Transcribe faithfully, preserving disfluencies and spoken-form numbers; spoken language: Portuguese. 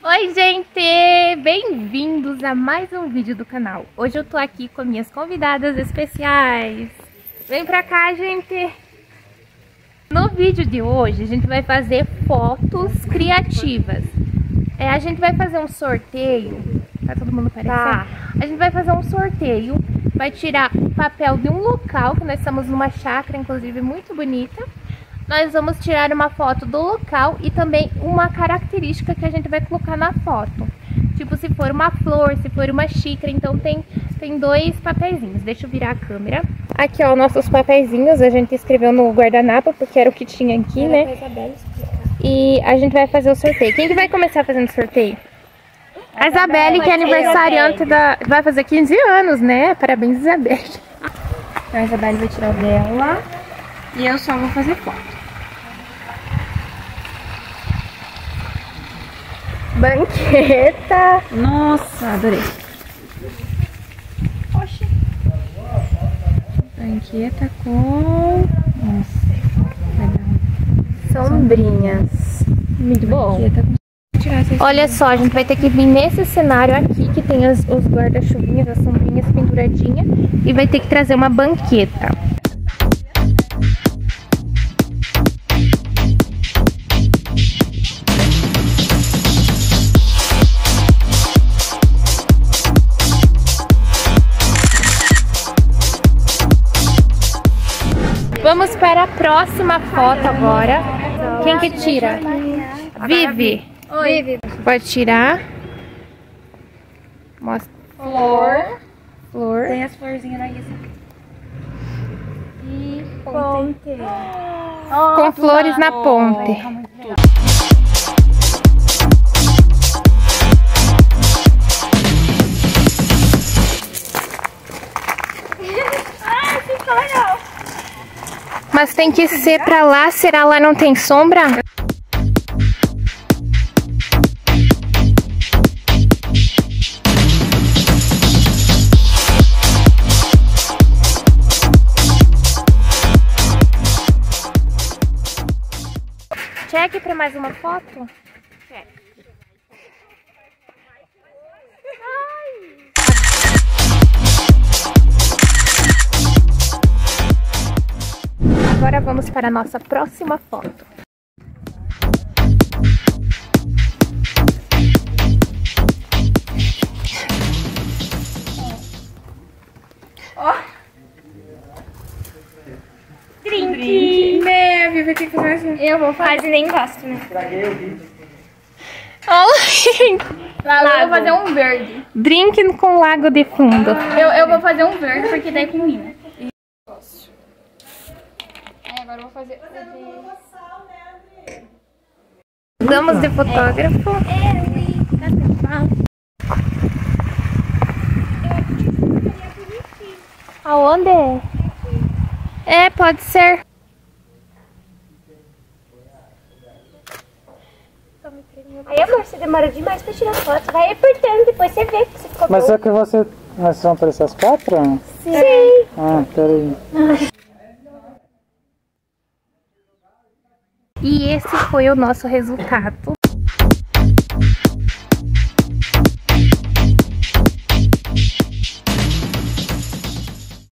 Oi, gente! Bem-vindos a mais um vídeo do canal. Hoje eu tô aqui com minhas convidadas especiais. Vem pra cá, gente! No vídeo de hoje, a gente vai fazer fotos criativas. É, a gente vai fazer um sorteio. Tá todo mundo parecendo? Tá. A gente vai fazer um sorteio. Vai tirar o papel de um local, que nós estamos numa chácara, inclusive, muito bonita. Nós vamos tirar uma foto do local e também uma característica que a gente vai colocar na foto. Tipo, se for uma flor, se for uma xícara, então tem, tem dois papeizinhos. Deixa eu virar a câmera. Aqui, ó, nossos papeizinhos, a gente escreveu no guardanapo, porque era o que tinha aqui, era, né? E a gente vai fazer o sorteio. Quem que vai começar fazendo o sorteio? A Isabelle, que é aniversariante da... vai fazer quinze anos, né? Parabéns, Isabelle. Então a Isabelle vai tirar o dela e eu só vou fazer foto. Banqueta. Nossa, adorei. Oxi. Banqueta com... Nossa, legal. Sombrinhas. Muito bom. Olha só, a gente vai ter que vir nesse cenário aqui, que tem as, os guarda-chuvinhas, as sombrinhas penduradinhas, e vai ter que trazer uma banqueta. Vamos para a próxima foto agora. Quem que tira? Vivi. Oi. Vivi. Pode tirar. Mostra. Flor. Flor. Tem as florzinhas na Isa. E ponte. Oh, com flores na ponte. Ai, ficou legal. Mas tem que ser pra lá, será lá não tem sombra? Cheque pra mais uma foto? Cheque. Agora vamos para a nossa próxima foto. Ó. Drink. Né, Vivi, tem que fazer assim. Eu vou fazer. Quase nem gosto, né? Estraguei o vídeo. Lá, eu vou fazer um verde. Drink com lago de fundo. Eu, eu vou fazer um verde, porque daí combina. Agora eu vou fazer... Vamos de fotógrafo. Aonde? É, pode ser. Aí, amor, você demora demais pra tirar foto. Vai apertando, depois você vê que você ficou Mas bom. só que você... Nós vamos aparecer as quatro? Sim. Ah, peraí. E esse foi o nosso resultado.